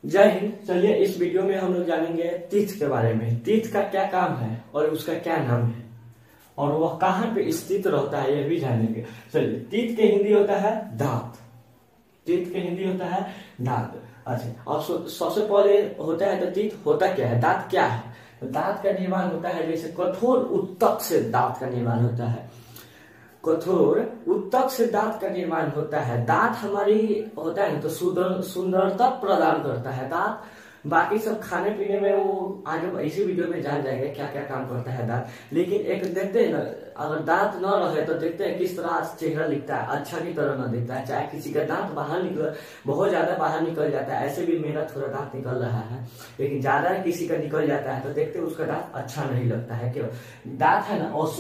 जय हिंद। चलिए इस वीडियो में हम लोग जानेंगे तीर्थ के बारे में। तीर्थ का क्या काम है और उसका क्या नाम है और वह कहाँ पे स्थित रहता है यह भी जानेंगे। चलिए, तीर्थ के हिंदी होता है दांत। तीर्थ के हिंदी होता है दांत। अच्छा, अब सबसे पहले होता है तो तीर्थ होता क्या है, दांत क्या है। तो दांत का निर्माण होता है जैसे कठोर उत्तक से दांत का निर्माण होता है। कठोर उत्तक से दांत का निर्माण होता है। दांत हमारी होता है तो सुंदरता प्रदान करता है दांत। बाकी सब खाने पीने में वो आगे इसी वीडियो में जान जाएंगे क्या क्या काम करता है दांत। लेकिन एक देखते हैं ना, अगर दांत न रहे तो देखते हैं किस तरह चेहरा दिखता है, अच्छा की तरह न दिखता है। चाहे किसी का दांत बाहर निकल, बहुत ज्यादा बाहर निकल जाता है, ऐसे भी मेरा थोड़ा दांत निकल रहा है, लेकिन ज्यादा किसी का निकल जाता है तो देखते हैं उसका दांत अच्छा नहीं लगता है। क्यों? दांत है ना, और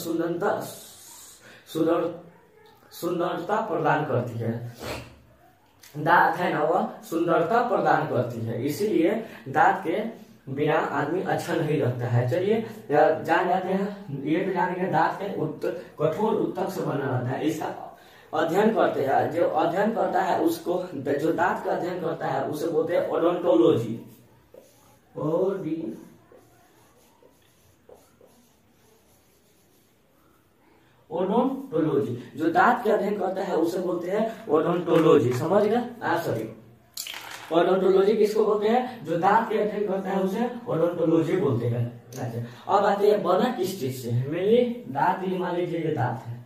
सुंदरता प्रदान करती है। दांत है ना, वह सुंदरता प्रदान करती है, इसीलिए दांत के बिना आदमी अच्छा नहीं लगता है। चलिए जान जाते हैं, ये तो जानेंगे दांत के कठोर उत्तक से बना रहता है। इसका अध्ययन करते हैं, जो अध्ययन करता है उसको, जो दांत का अध्ययन करता है उसे बोलते हैं ओडोंटोलॉजी। ओडोंटोलॉजी, जो दांत का अध्ययन करता है उसे बोलते हैं ओडोंटोलॉजी। समझ गए आप सभी? ओडोंटोलॉजी किसको बोलते हैं? जो दांत के अध्ययन करता है उसे ओडोंटोलॉजी बोलते हैं। अच्छा, अब आते हैं बना किस चीज से। मेनली दांत ही मान लीजिए ये दांत है,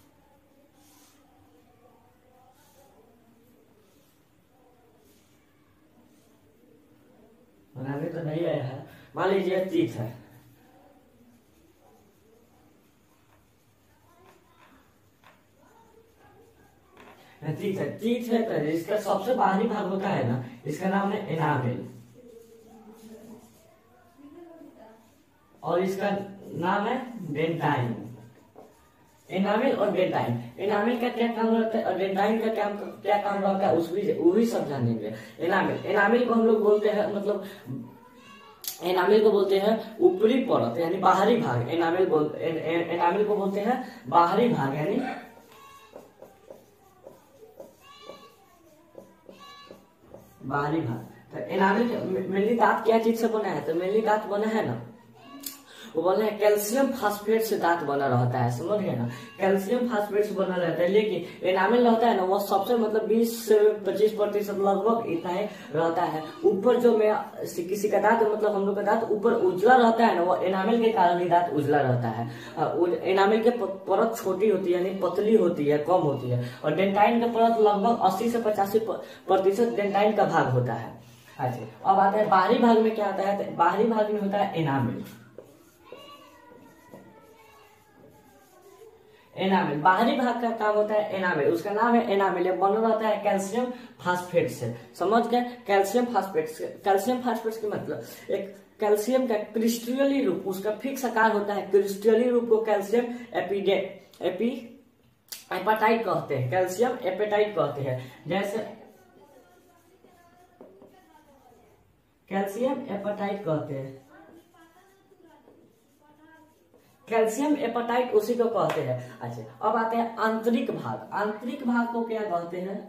बनाने तो नहीं आया है। मान लीजिए तीत है, तीत है तो इसका सबसे बाहरी भाग होता है ना, इसका नाम है एनामेल, और इसका नाम है डेंटाइन। एनामेल और डेंटाइन, एनामेल का क्या काम रहता है और डेंटाइन का क्या काम रहता है वो भी सब जानेंगे। एनामेल को हम लोग बोलते हैं, मतलब एनामेल को बोलते हैं ऊपरी परत यानी बाहरी भाग। एनामेल को बोलते हैं बाहरी भाग यानी बाहरी भाग। तो एनामेल मेनली दांत क्या चीज से बना है, तो मेनली दांत बना है ना, वो बोल रहे हैं कैल्शियम फास्फेट से दांत बना रहता है। समझ गए ना, कैल्शियम फास्फेट से बना रहता है। लेकिन एनामेल रहता है ना, वो सबसे मतलब 20 से 25% लगभग इतना ही रहता है। ऊपर जो में किसी का दांत, मतलब हम लोग का दांत ऊपर उजला रहता है ना, वो एनामेल के कारण ही दांत उजला रहता है। एनामेल के परत छोटी होती है यानी पतली होती है, कम होती है, और डेंटाइन का परत लगभग 80 से 85% डेंटाइन का भाग होता है। अच्छा, अब आता है बाहरी भाग में क्या होता है। तो बाहरी भाग में होता है एनामेल। एनामेल बाहरी भाग का काम होता है एनामेल, उसका नाम है एनामेल। बना रहता है कैल्शियम फास्फेट से। समझ गए? कैल्शियम फास्फेट के मतलब एक कैल्शियम का क्रिस्टली रूप, उसका फिक्स आकार होता है। क्रिस्टली रूप को कैल्शियम एपेटाइट कहते हैं, कैल्शियम एपेटाइट कहते हैं। जैसे कैल्शियम एपेटाइट कहते हैं, कैल्शियम एपेटाइट उसी को कहते हैं। अच्छा, अब आते हैं आंतरिक भाग। आंतरिक भाग को क्या कहते हैं?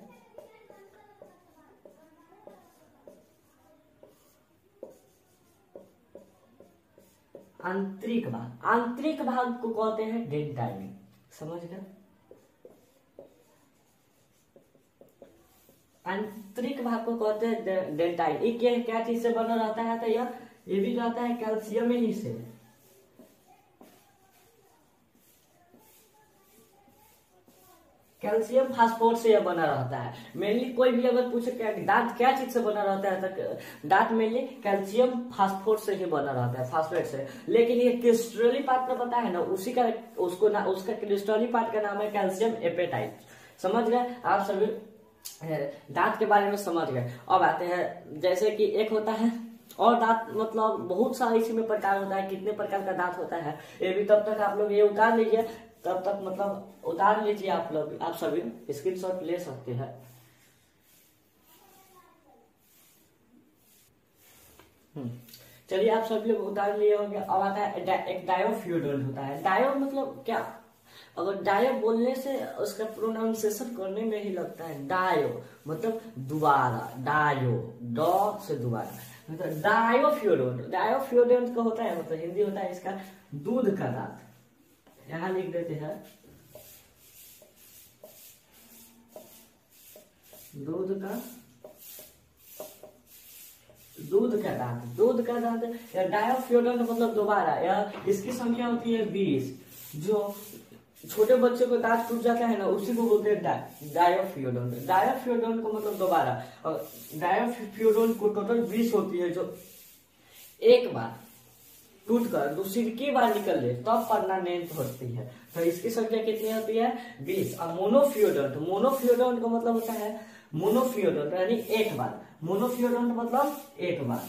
आंतरिक भाग को कहते हैं डेंटाइन। समझ गए? आंतरिक भाग को कहते हैं डेंटाइन। ये क्या चीज से बना रहता है? तो ये भी रहता है कैल्शियम ही से। कैल्शियम फास्फोरेट से यह बना रहता है। मेनली कोई भी अगर पूछे क्या दांत क्या चीज से बना रहता है, तो दांत मेनली कैल्शियम फास्फोरेट से ही बना रहता है, फास्फेट से। लेकिन ये क्रिस्टली पार्ट का पता है ना, उसका क्रिस्टली पार्ट का नाम है कैल्शियम एपेटाइट। समझ गए आप सभी? दांत के बारे में समझ गए। अब आते हैं, जैसे कि एक होता है और दांत, मतलब बहुत सारे इसी में प्रकार होता है। कितने प्रकार का दांत होता है ये भी तब तक आप लोग ये उतार लीजिए, तब तक मतलब उतार लीजिए आप लोग, आप सभी स्क्रीनशॉट ले सकते हैं। चलिए आप सभी लोग उतार लिए होंगे। अब आता है एक डायोफ्यूजन होता है। डायो मतलब क्या? अगर डायो बोलने से उसका प्रोनाउंसिएशन करने में ही लगता है डायो, मतलब दोबारा, डायो, डॉ से दोबारा, मतलब डायोफ्यूरोन। डायोफ्यूरोन का होता है, मतलब हिंदी होता है इसका दूध का दांत। यहां लिख देते हैं दूध का दांत, दूध का दांत या डायोफ्यूरोन मतलब दोबारा, या इसकी संख्या होती है 20। जो छोटे बच्चे को दांत टूट जाता है ना, उसी को बोलते हैं डायोफ्यूरोन। डायोफ्यूरोन को मतलब दोबारा, और डायोफ्यूरोन को टोटल 20 होती है, जो एक बार टूट कर दूसरी की बार निकल ले तब परमानेंट होती है। तो इसकी संख्या कितनी होती है? 20। और मोनोफ्यूरोन, तो मोनोफ्यूरोन का मतलब होता है मोनोफ्यूरोन यानी एक बार, मोनोफ्यूरोन मतलब एक बार।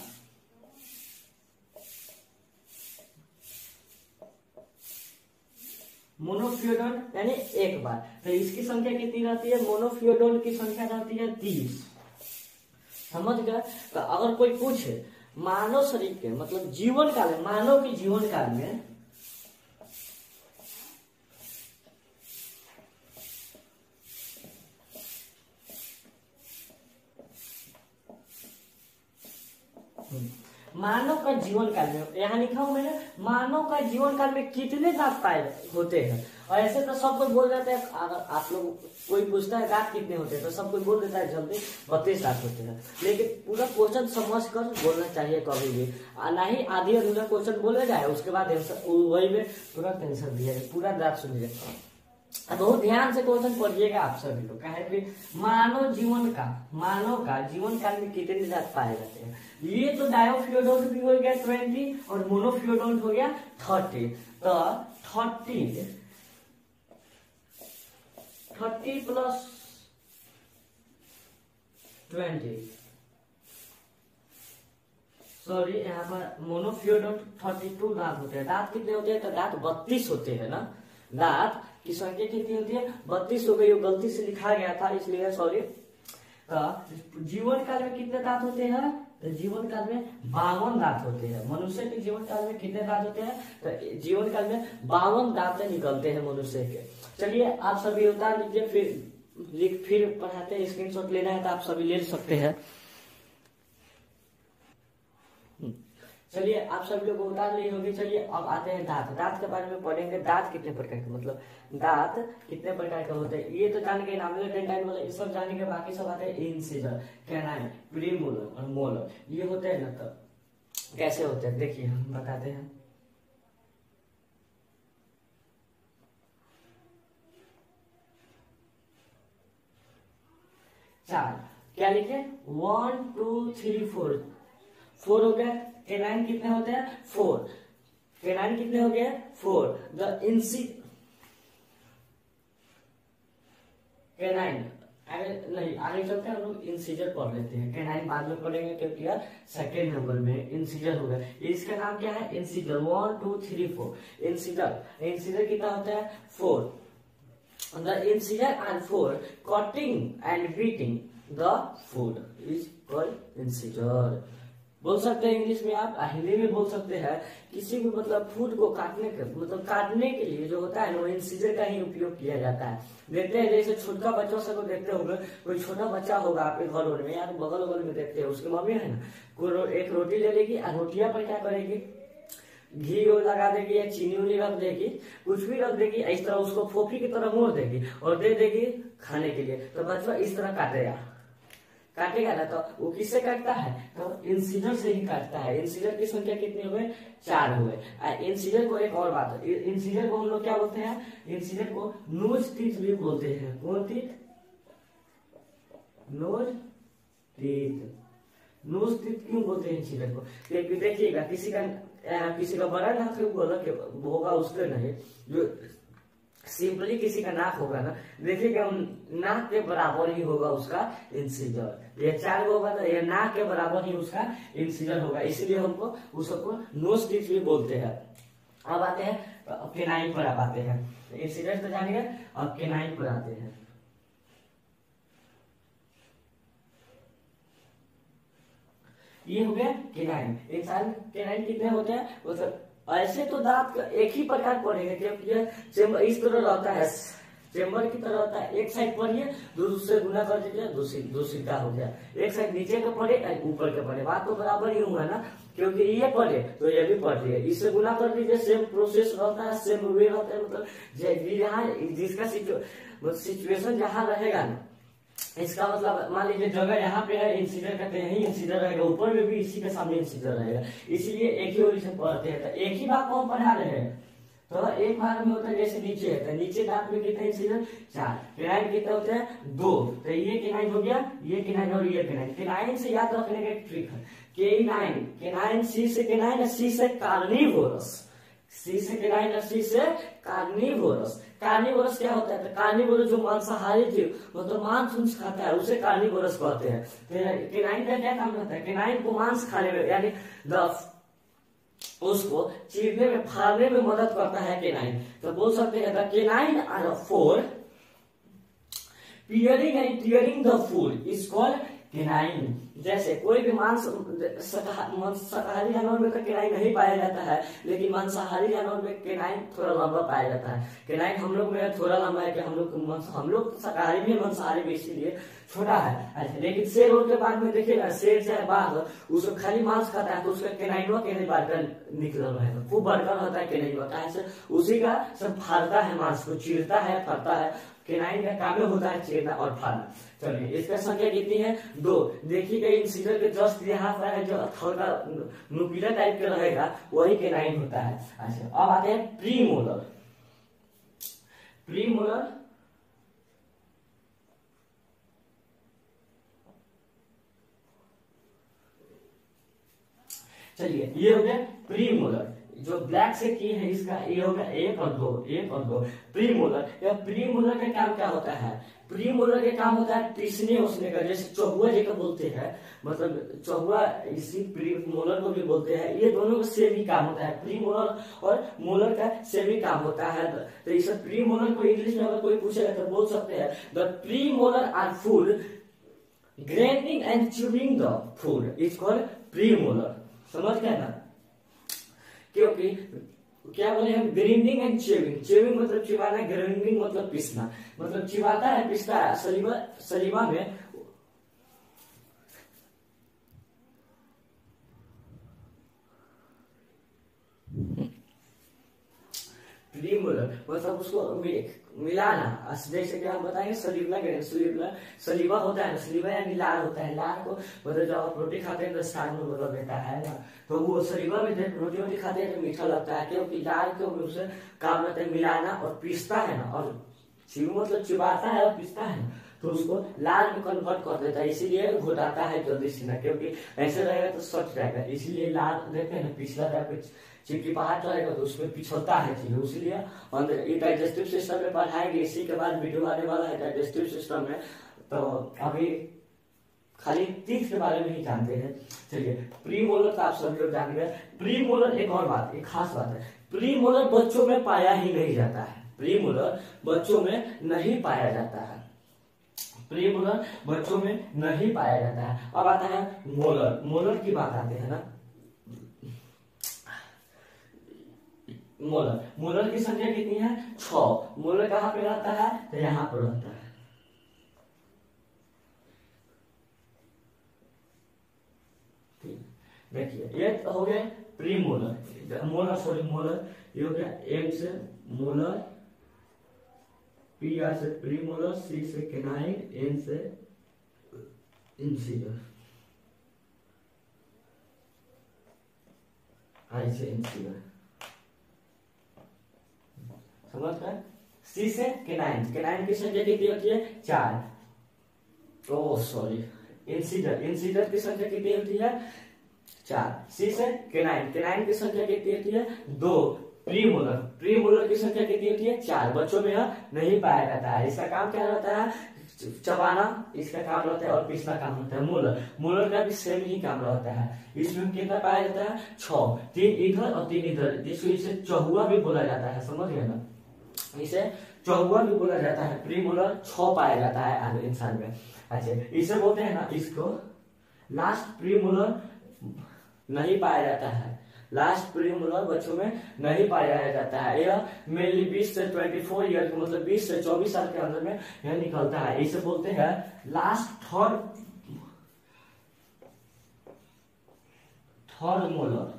मोनोफ्यूरोन यानी एक बार, तो इसकी संख्या कितनी रहती है? मोनोफ्यूरोन की संख्या रहती है 30। समझ गए? तो अगर कोई पूछे मानव शरीर के मतलब जीवन काल में, मानव के जीवन काल में मानव का जीवन काल में, यहाँ लिखा हूं मैंने, मानव का जीवन काल में कितने दांत पाए होते हैं? और ऐसे तो सब कोई बोल जाता है, अगर आप लोग कोई पूछता है दांत कितने होते हैं तो सब कोई बोल देता है जल्दी 32 दांत होते हैं। लेकिन पूरा क्वेश्चन समझ कर बोलना चाहिए कभी भी, ना ही आधी अधूरा क्वेश्चन बोला जाए उसके बाद वही में तुरंत आंसर दिया जाए। पूरा दांत सुनिए, बहुत ध्यान से क्वेश्चन पढ़िएगा आप सभी लोग। कहे कि मानव का जीवन काल में कितने दांत पाए जाते हैं? ये तो डायोफ्यूरोन भी हो गया 20 और मोनोफ्यूरोन हो गया 30। तो 30 प्लस 20, सॉरी यहाँ पर मोनोफ्यूरोन 32 दांत होते हैं। दांत कितने होते हैं? तो दांत 32 होते हैं ना। दांत की संख्या कितनी होती है? 32 हो गई, गलती से लिखा गया था इसलिए सॉरी। जीवन काल में कितने दांत होते हैं? तो जीवन काल में 52 दांत होते हैं। मनुष्य के जीवन काल में कितने दांत होते हैं? तो जीवन काल में 52 दांत निकलते हैं मनुष्य के। चलिए आप सभी उतार लीजिए, फिर पढ़ाते हैं। स्क्रीनशॉट लेना है तो आप सभी ले सकते हैं। चलिए आप सभी लोग उतार ली होगी। चलिए अब आते हैं दांत। दांत के बारे में पढ़ेंगे। दांत कितने प्रकार के, मतलब दांत कितने प्रकार के होते हैं ये तो जान के, नामिनल डेंटाइल वाला ये सब जाने के, बाकी सब आते हैं इंसिजर, कैनाइन, प्रीमोलर और मोलर। ये होते हैं ना, तो कैसे होते हैं देखिए हम बताते हैं। चार क्या लिखे? 1 2 3 4, 4 हो गया। कैनाइन कितने होते हैं? 4। कैनाइन कितने हो गए? 4। द कैनाइन आगे चलते हैं, हम लोग इंसीजर पढ़ लेते हैं। कैनाइन बाद में पढ़ेंगे क्योंकि यार सेकेंड नंबर में इंसीजर हो गया। इसका नाम क्या है? इंसीजर। 1 2 3 4 इंसीजर कितना होता है? 4। The incisor and for cutting and beating the food is called incisor। बोल सकते हैं इंग्लिश में, आप हिंदी में बोल सकते हैं। किसी भी मतलब फूड को काटने के मतलब काटने के लिए जो होता है ना, वो इंसीजर का ही उपयोग किया जाता है। देखते हैं जैसे छोटा बच्चों से को देखते होंगे, कोई छोटा बच्चा होगा आपके घर में या बगल बगल में देखते हैं, उसकी मम्मी है ना, कोई एक रोटी ले लेगी और रोटियां पर क्या करेगी? घी लगा देगी या चीनी उनी रख देगी, कुछ भी रख देगी, इस तरह उसको फोफी की तरह मोड़ देगी और दे देगी खाने के लिए। तो बच्चा इस तरह काटेगा ना, तो वो किससे काटता है? तो इंसीजर से ही काटता है। इंसीजर की संख्या कितनी हुए? 4 हुए। इंसीजर को एक और बात, इंसीजर को हम लोग क्या बोलते हैं? इंसीजर को नोज टीथ भी बोलते हैं। कौन teeth? Nose teeth. Nose teeth क्यों बोलते हैं इंसीजर को? देखिएगा किसी का बड़ा नाक होगा उसके नहीं, जो सिंपली किसी का नाक होगा ना, देखिएगा नाक के बराबर ही होगा उसका इंसीजर। ये 4 होगा तो ये नाक के बराबर ही उसका इंसीजर होगा, इसलिए हमको उसको नोज टीथ भी बोलते हैं। अब आते हैं केनाइन पर, अब आते हैं। इंसीजर तो जानिए, अब केनाइन पर आते हैं। ये हो गया केनाइन। इंसान केनाइन कितने होते हैं? मतलब ऐसे तो दांत का एक ही प्रकार पड़ेगा, क्योंकि यह चेम्बर इस तरह रहता है, चेम्बर की तरह होता है। एक साइड पढ़िए, दूसरे गुना कर दीजिए, दूसरी का हो गया। एक साइड नीचे का पड़े, ऊपर का पड़े, बात तो बराबर ही हुआ ना, क्योंकि ये पढ़े तो ये भी पढ़ रही है, इससे गुना कर दीजिए, सेम प्रोसेस रहता है, सेम वे रहता है। मतलब यहाँ जिसका सिचुएशन जहाँ रहेगा ना, इसका मतलब मान लीजिए जगह यहाँ पे है, इंसीडर कहते हैं, यही इंसीडर रहेगा, ऊपर में भी इसी के सामने इंसीडर रहेगा, इसीलिए एक ही ओरिजिन पढ़ते हैं। तो एक ही बात को हम पढ़ा रहे हैं, तो एक भाग में होता है जैसे नीचे है, तो नीचे दांत में कितने इंसीजन 4, केनाइन कितने होते हैं 2, तो ये केनाइन हो गया, ये केनाइन और ये केनाइन। केनाइन से याद रखने का एक ट्रिक है, केनाइन, केनाइन सी से केनाइन, सी से कार्निवोरस, सी से केनाइन और सी से कार्निवोरस। कार्निवोरस क्या होता है? तो कार्निवोरस जो मांसाहारी जीव मतलब मांस उंस खाता है उसे कार्निवोरस कहते हैं। तो केनाइन का क्या काम रहता है? केनाइन को मांस खाने में यानी उसको चीरने में फाड़ने में मदद करता है केनाइन। तो बोल सकते हैं the canine are for piercing and tearing the food is called canine. जैसे कोई भी शाकाहारी जानवर में तो केनाइन नहीं पाया जाता है, लेकिन मांसाहारी जानवर में केनाइन थोड़ा लंबा पाया जाता है। केनाइन हम लोग में थोड़ा लंबा है कि हम लोग शाकाहारी भी मांसाहारी भी, इसीलिए छोटा है। अच्छा, लेकिन शेर के बाद में देखिएगा, शेर चाहे बाघ उसको खाली मांस खाता है तो उसका केनाइनवा केनाइन बारकर निकल रहेगा, खूब बड़का होता है केनाइनवा, कैसे उसी का सब फाड़ता है, मांस को चीरता है, फाड़ता है। केनाइन का काम होता है चीरना और फाड़ना। चलिए, इसका संख्या कितनी है? 2। देखिएगा इंसीजर के जस्ट यहाँ पर है जो थोड़ा नुकीला टाइप का रहेगा वही केनाइन होता है। अच्छा, अब आते हैं प्रीमोलर। प्रीमोलर चलिए, ये हो गया प्रीमोलर। जो ब्लैक से की है इसका ये होगा 1 और 2, 1 और 2 प्रीमोलर। या प्रीमोलर का काम क्या होता है? प्रीमोलर का काम होता है पीसने उसने का, जैसे चौहुआ जी का बोलते हैं, मतलब चौहुआ इसी प्रीमोलर को भी बोलते हैं। ये दोनों का सेम ही काम होता है, प्रीमोलर और मोलर का सेम ही काम होता है। तो इस प्रीमोलर को इंग्लिश में अगर कोई पूछेगा तो बोल सकते हैं the premolar are food grinding and chewing the food is called premolar. समझ गए ना? क्योंकि क्या बोले हम, ग्राइंडिंग एंड च्यूइंग। च्यूइंग मतलब चिबाना, ग्राइंडिंग मतलब पीसना, मतलब चिबाता है, पीसता है। सलीवा में प्रीमोलर मतलब उसको मिलाना। जैसे कि हम बताएंगे सलीवा होता है ना, सलीवा यानी लार होता है। लार को मतलब जब आप रोटी खाते हैं तो स्टार्ट में बदल देता है ना, तो वो सलीवा में जब रोटी खाते हैं तो मीठा लगता है, क्योंकि लार के उसे काम रहता है मिलाना और पीसता है ना, और चीबू मतलब चिबाता है और पीसता है ना, तो उसको लाल में कन्वर्ट कर देता है, इसीलिए घोटाता है जल्दी से ना, क्योंकि ऐसे रहेगा तो सट जाएगा। इसीलिए लाल देखते हैं ना, पिछला टाइप चिपचिपाहट रहेगा तो उसमें पिछलता है चीज, इसलिए अंदर ये डाइजेस्टिव सिस्टम में पढ़ाएंगे। इसी के बाद वीडियो आने वाला है डाइजेस्टिव सिस्टम में, तो अभी खाली टीथ के बारे में ही जानते हैं। चलिए, प्रीमोलर तो आप सभी लोग जान गए। प्रीमोलर एक और बात, एक खास बात है, प्रीमोलर बच्चों में पाया ही नहीं जाता है। प्रीमोलर बच्चों में नहीं पाया जाता है, प्रीमोलर बच्चों में नहीं पाया जाता है। अब आता है मोलर। मोलर की बात आते हैं ना, मोलर की संख्या कितनी है? 6। मोलर कहाँ पे रहता है? तो यहाँ पर रहता है। देखिए, ये तो हो गया प्रीमोलर, मोलर ये हो गया एम से मोलर, पी आर से प्रीमोलर, सी से केनाइन, एन से इंसीजर, आई से इंसीजर। समझ गए? सी से केनाइन, केनाइन की संख्या कितनी होती है? 4। ओह सॉरी, इंसीजर की संख्या कितनी होती है? 4। सी से केनाइन, केनाइन की संख्या कितनी होती है? 2। प्रीमोलर की संख्या कितनी होती है? 4। बच्चों में यह नहीं पाया जाता है। इसका काम क्या रहता है? चबाना इसका काम रहता है और पीसना काम होता है। मोलर का भी सेम ही काम रहता है। इसमें कितना पाया जाता है? 6। 3 इधर और 3 इधर, जिसको इसे चौहुआ भी बोला जाता है। समझ गए ना? इसे चौहुआ भी बोला जाता है। प्रीमोलर 6 पाया जाता है आधे इंसान में। अच्छा, इसे बोलते हैं ना, इसको लास्ट प्रीमोलर नहीं पाया जाता है, लास्ट प्रीमोलर बच्चों में नहीं पाया जाता है। यह मेनली 20 से 24 ईयर के मतलब 20 से 24 साल के अंदर में यह निकलता है। इसे बोलते हैं last third molar.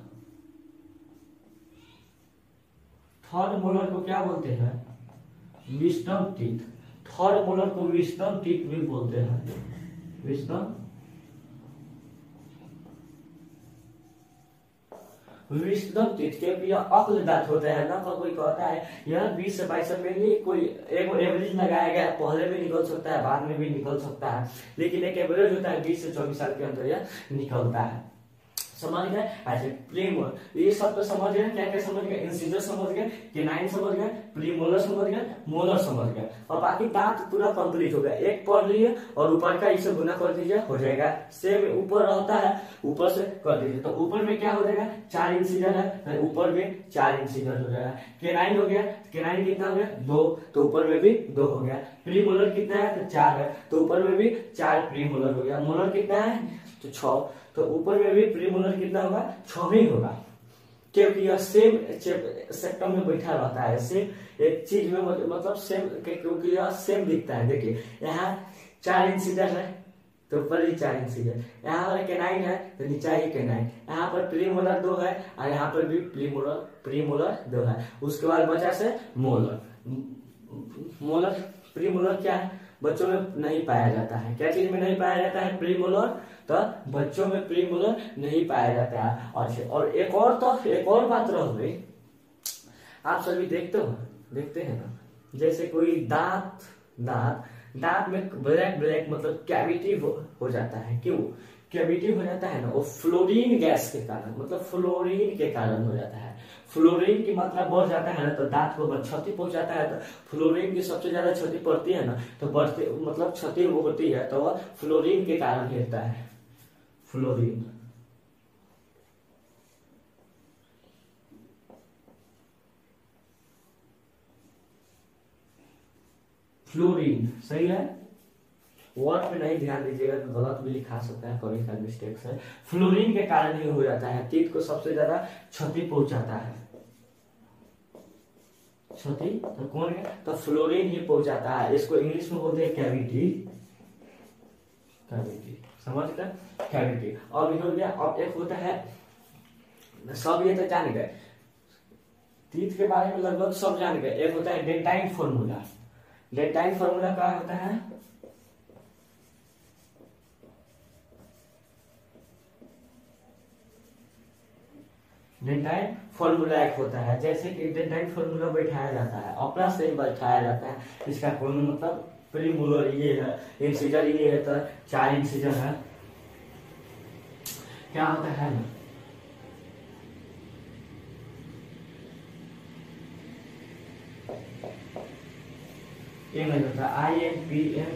Third molar को क्या बोलते हैं? Wisdom teeth. थर्ड मोलर को विस्डम टीथ भी बोलते हैं। विस्डम टीथ के भी अक्ल दांत होते हैं ना। कोई कहता है यह 20 से 22 में ही कोई एक एवरेज लगाया गया है, पहले भी निकल सकता है, बाद में भी निकल सकता है, लेकिन एक एवरेज होता है 20 से 24 साल के अंदर यह निकलता है। समझ गए? ऐसे प्रीमोलर ये सब तो समझ गए। क्या क्या समझ गए? इंसिजर समझ गए, केनाइन समझ गए, प्रीमोलर समझ गए, मोलर समझ गए, और बाकी दांत पूरा कंप्लीट हो गया। एक पढ़ लिए और ऊपर का इसे गुना कर दीजिए, हो जाएगा। सेम ऊपर रहता है, ऊपर से कर दीजिए, तो ऊपर में क्या हो जाएगा? 4 इंसिजर है, तो ऊपर में 4 इंसिजर हो जाएगा। केनाइन हो गया, केनाइन कितना हो गया? 2, तो ऊपर में भी 2 हो गया। प्रीमोलर कितना है? तो 4 है, तो ऊपर में भी 4 प्रीमोलर हो गया। मोलर कितना है? तो 6, तो ऊपर में भी प्रीमोलर कितना होगा? 6 ही होगा, क्योंकि यह सेम सेक्टम में बैठा रहता है, सेम एक चीज में, मतलब सेम, क्योंकि यह सेम दिखता है। देखिए यहाँ 4 इंसिजर है, तो ऊपर ही 4 इंसिजर। यहाँ पर केनाइन है, तो नीचे ही केनाइन। यहाँ पर प्रीमोलर 2 है, और यहाँ पर भी प्रीमोलर 2 है। उसके बाद बचा से मोलर। मोलर प्रीमोलर क्या है? बच्चों में नहीं पाया जाता है। क्या चीज में नहीं पाया जाता है? प्रीमोलर। तो बच्चों में प्रीमोलर नहीं पाया जाता है। और एक और बात रह गई, आप सभी देखते हैं ना, जैसे कोई दांत में ब्लैक मतलब कैविटी हो जाता है। क्यों कैविटी हो जाता है ना? वो फ्लोरीन गैस के कारण, मतलब फ्लोरीन के कारण हो जाता है। फ्लोरीन की मात्रा बढ़ जाता है ना, तो दांत को क्षति पहुंचाता है। तो फ्लोरीन की सबसे ज्यादा क्षति पड़ती है ना, तो बढ़ती मतलब क्षति होती है, तो वह फ्लोरीन के कारण होता है। फ्लोरीन सही है। वर्ड पे नहीं ध्यान दीजिएगा, गलत भी लिखा सकता है, कभी का मिस्टेक से। फ्लोरीन के कारण ही हो जाता है, टीथ को सबसे ज्यादा क्षति पहुंचाता है। क्षति तो कौन है? तो फ्लोरीन ही पहुंचाता है। इसको इंग्लिश में बोलते हैं कैविटी। समझ गए? कैविटी। अब हो गया। अब एक होता है, सब ये तो जान गए, टीथ के बारे में लगभग सब जान गए। एक होता है डेंटाइन फॉर्मूला। डेंटाइन फॉर्मूला क्या होता है? डेंटाइन फॉर्मूला एक होता है, जैसे कि डेंटाइन फॉर्मूला बैठाया जाता है, अपना से ही बैठाया जाता है। इसका कोई मतलब प्रीमोलर ये है, इंसिजर ये है, तो 4 इंसिजर है। क्या होता है ना, ये नहीं होता INPM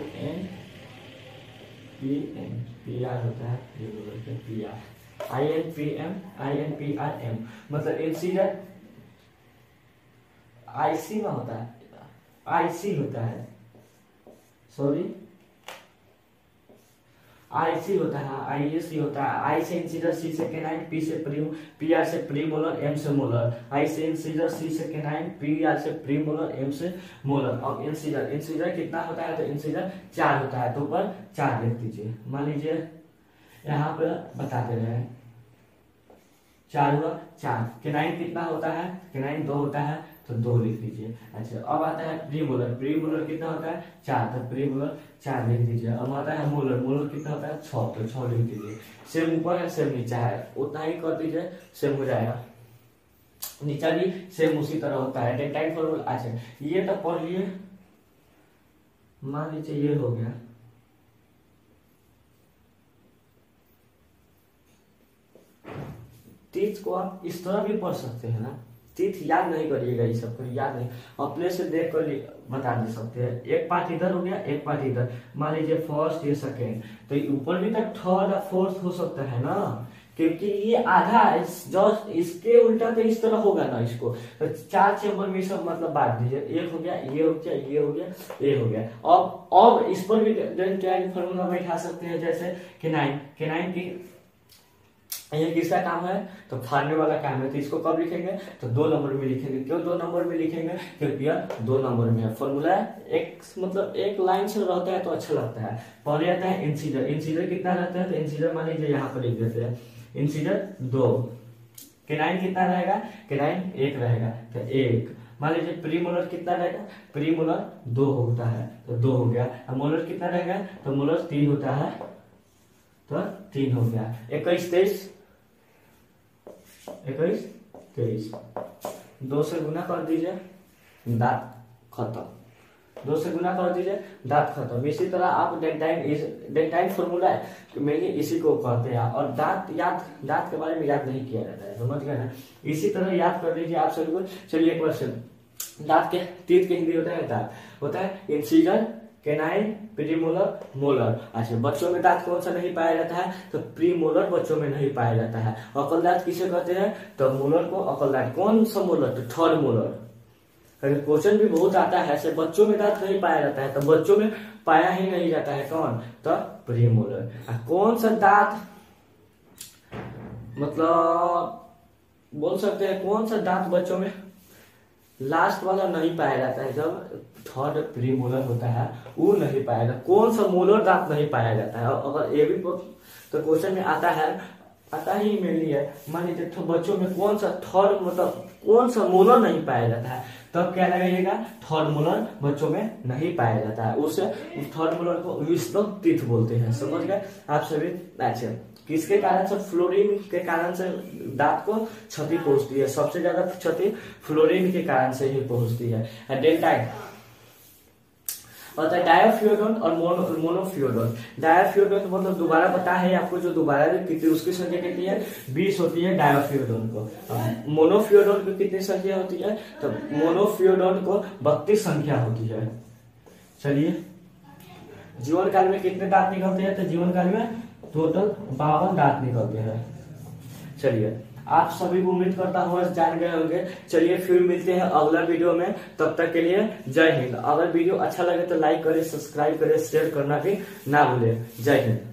PR होता है, ये बोलते हैं PR। INPRM मतलब इंसिजर IC में होता है, IC होता है, सॉरी IC होता है, IAC होता है। I से इंसिजर, C से केनाइन, P से PR से प्रीमोलर, M से मोलर। I से इंसिजर, C से केनाइन, PR से प्रीमोलर, M से मोलर। अब इंसिजर कितना होता है? तो इंसिजर 4 होता है, तो ऊपर 4 लिख दीजिए। मान लीजिए यहाँ पर बता दे रहे हैं 4 हुआ 4। केनाइन कितना होता है? केनाइन 2 होता है, तो 2 लिख दीजिए। अच्छा, अब आता है प्रीमोलर कितना होता है? 4, तो प्रीमोलर 4 लिख दीजिए। अब आता है मोलर कितना होता है? 6, तो 6 लिख दीजिए। सेम ऊपर है सेम नीचा है, उतना ही करदीजिए, सेम हो जाएगा। नीचा भी सेम उसी तरह होता है। Dentine formula. अच्छा, ये तो पढ़ लिए, मान लीजिए ये हो गया। टीथ को आप इस तरह भी पढ़ सकते हैं ना। टीथ याद नहीं करिएगा, ये सब याद नहीं, अपने से देख कर बता दे सकते हैं। एक पार्ट इधर हो गया, एक पार्ट इधर। मान लीजिए फर्स्ट, ये सेकेंड, तो ऊपर भी तक थर्ड और फोर्थ हो सकता है ना, क्योंकि ये आधा जस्ट इसके उल्टा तो इस तरह होगा ना। इसको तो 4 चैम्बर में सब मतलब बांट दीजिए। एक हो गया, ये हो गया, ये हो गया, ये हो गया। अब इस पर भी फॉर्मूला बैठा सकते हैं, जैसे केनाइन की ये किसका काम है? तो फाड़ने वाला काम है। तो इसको कब लिखेंगे? तो 2 नंबर में लिखेंगे। क्यों 2 नंबर में लिखेंगे? क्योंकि यह 2 नंबर में है। फॉर्मूला एक मतलब एक लाइन से रहता है तो अच्छा लगता है। पहले आता है इंसीजर। इंसीजर कितना रहता है? तो इंसीजर मान लीजिए यहाँ पर लिख देते हैं इंसीजर 2। केनाइन कितना रहेगा? केनाइन 1 रहेगा तो 1। मान लीजिए प्रीमोलर कितना रहेगा? प्रीमोलर 2 होता है तो 2 हो गया। अब मोलर कितना रहेगा? तो मोलर 3 होता है तो 3 हो गया। 21 23 21 23 2 से गुना कर दीजिए, दांत खत्म। 2 से गुना कर दीजिए, दांत खत्म। इसी तरह आप डेंटाइन फॉर्मूला है तो मेनली इसी को कहते हैं। और दांत के बारे में याद नहीं किया जाता है, समझ गए ना? इसी तरह याद कर लीजिए आप सभी को। चलिए क्वेश्चन, दांत के तीत के हिंदी होता है दांत, होता है इंसीजर, केनाइन, प्रीमोलर, मोलर। अच्छा, बच्चों में दांत कौन सा नहीं पाया जाता है? तो प्रीमोलर बच्चों में नहीं पाया जाता है। अकल दांत किसे कहते हैं? तो मोलर को अकल दांत। कौन सा मोलर? तो थर्ड मोलर। क्वेश्चन भी बहुत आता है ऐसे, बच्चों में दांत नहीं पाया जाता है तो बच्चों में पाया ही नहीं जाता है कौन? तो प्रीमोलर। कौन सा दांत मतलब बोल सकते हैं कौन सा दांत बच्चों में लास्ट वाला नहीं पाया जाता है? जब थर्ड प्रीमोलर होता है वो नहीं पाया जाता। कौन सा मोलर दांत नहीं पाया जाता है? अगर ये भी तो क्वेश्चन में आता ही मेनली है। मान लीजिए तो बच्चों में कौन सा थर्ड मतलब कौन सा मोलर नहीं पाया जाता है? तब क्या लगाइएगा? थर्ड मोलर बच्चों में नहीं पाया जाता है। उस थर्ड मोलर को विस्डम टीथ बोलते हैं, समझ गए आप सभी? अच्छा, किसके कारण से? फ्लोरीन के कारण से दांत को क्षति पहुंचती है। सबसे ज्यादा क्षति फ्लोरीन के कारण से ही पहुंचती है। डेंटाइन होता है डायोफ्यूरोन और मोनोफ्यूरोन। डायोफ्यूरोन मतलब दोबारा पता है आपको, जो दोबारा कितनी उसकी संख्या कितनी है? 20 होती है डायोफ्यूरोन को। मोनोफ्यूरोन को कितनी संख्या होती है? तो मोनोफ्यूरोन को 32 संख्या होती है। चलिए, जीवन काल में कितने दांत निकलते हैं? तो जीवन काल में टोटल 52 दांत निकलते हैं। चलिए, आप सभी को उम्मीद करता हूँ जान गए होंगे। चलिए फिर मिलते हैं अगला वीडियो में, तब तक के लिए जय हिंद। अगर वीडियो अच्छा लगे तो लाइक करें, सब्सक्राइब करें, शेयर करना भी ना भूलें। जय हिंद।